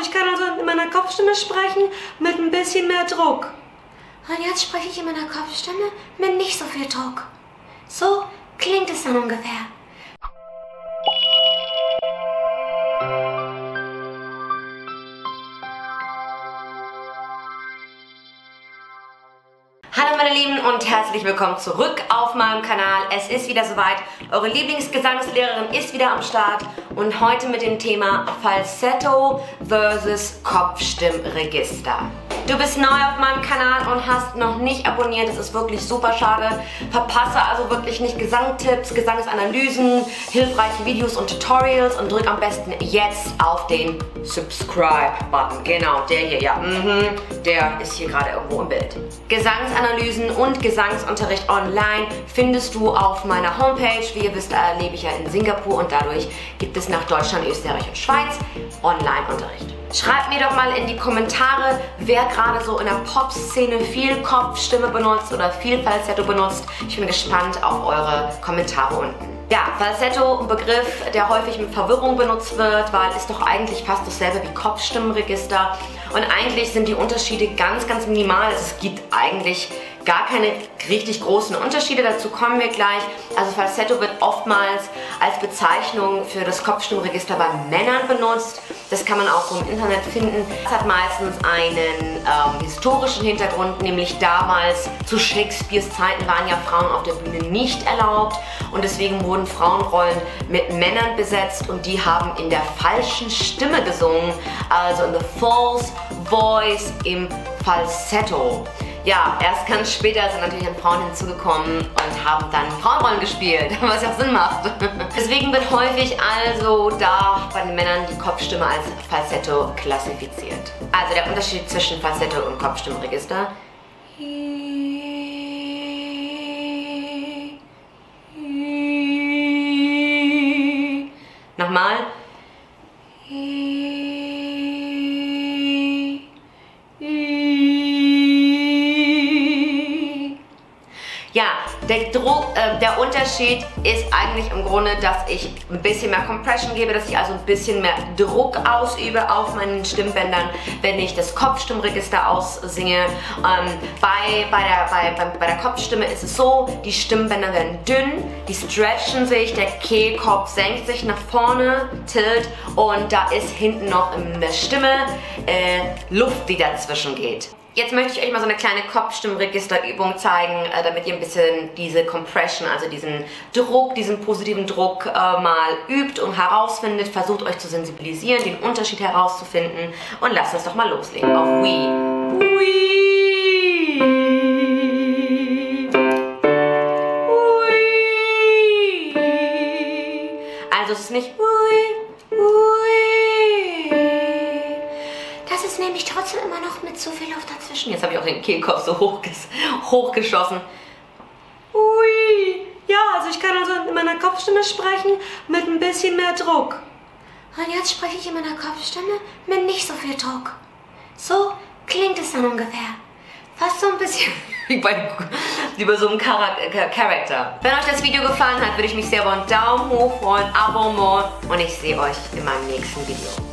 ich kann also in meiner Kopfstimme sprechen mit ein bisschen mehr Druck. Und jetzt spreche ich in meiner Kopfstimme mit nicht so viel Druck. So klingt es dann ungefähr. Hallo meine Lieben und herzlich willkommen zurück auf meinem Kanal. Es ist wieder soweit, eure Lieblingsgesangslehrerin ist wieder am Start und heute mit dem Thema Falsetto versus Kopfstimmregister. Du bist neu auf meinem Kanal und hast noch nicht abonniert, das ist wirklich super schade. Verpasse also wirklich nicht Gesangtipps, Gesangsanalysen, hilfreiche Videos und Tutorials und drück am besten jetzt auf den Subscribe-Button. Genau, der hier, ja, der ist hier gerade irgendwo im Bild. Gesangsanalysen und Gesangsunterricht online findest du auf meiner Homepage. Wie ihr wisst, lebe ich ja in Singapur und dadurch gibt es nach Deutschland, Österreich und Schweiz Online-Unterricht. Schreibt mir doch mal in die Kommentare, wer gerade so in der Pop-Szene viel Kopfstimme benutzt oder viel Falsetto benutzt. Ich bin gespannt auf eure Kommentare unten. Ja, Falsetto, ein Begriff, der häufig mit Verwirrung benutzt wird, weil es doch eigentlich fast dasselbe wie Kopfstimmenregister. Und eigentlich sind die Unterschiede ganz, ganz minimal. Es gibt eigentlich gar keine richtig großen Unterschiede, dazu kommen wir gleich. Also Falsetto wird oftmals als Bezeichnung für das Kopfstimmregister bei Männern benutzt. Das kann man auch so im Internet finden. Es hat meistens einen historischen Hintergrund, nämlich damals zu Shakespeares Zeiten waren ja Frauen auf der Bühne nicht erlaubt und deswegen wurden Frauenrollen mit Männern besetzt und die haben in der falschen Stimme gesungen, also in the false voice im Falsetto. Ja, erst ganz später sind natürlich dann Frauen hinzugekommen und haben dann Frauenrollen gespielt, was ja auch Sinn macht. Deswegen wird häufig also da bei den Männern die Kopfstimme als Falsetto klassifiziert. Also der Unterschied zwischen Falsetto und Kopfstimmregister. Nochmal. Ja, der Unterschied ist eigentlich im Grunde, dass ich ein bisschen mehr Compression gebe, dass ich also ein bisschen mehr Druck ausübe auf meinen Stimmbändern, wenn ich das Kopfstimmregister aussinge. Bei der Kopfstimme ist es so, die Stimmbänder werden dünn, die stretchen sich, der Kehlkopf senkt sich nach vorne, tilt und da ist hinten noch in der Stimme Luft, die dazwischen geht. Jetzt möchte ich euch mal so eine kleine Kopfstimmregisterübung zeigen, damit ihr ein bisschen diese Compression, also diesen Druck, diesen positiven Druck mal übt und herausfindet. Versucht euch zu sensibilisieren, den Unterschied herauszufinden und lasst uns doch mal loslegen auf We. We. We. Also es ist nicht We. We. Das ist nämlich trotzdem immer noch mit zu viel Luft dazwischen. Jetzt habe ich auch den Kehlkopf so hochgeschossen. Ui, ja, also ich kann also in meiner Kopfstimme sprechen mit ein bisschen mehr Druck. Und jetzt spreche ich in meiner Kopfstimme mit nicht so viel Druck. So klingt es dann ungefähr. Fast so ein bisschen wie bei so einem Charakter. Wenn euch das Video gefallen hat, würde ich mich sehr über einen Daumen hoch freuen, Abonnement und ich sehe euch in meinem nächsten Video.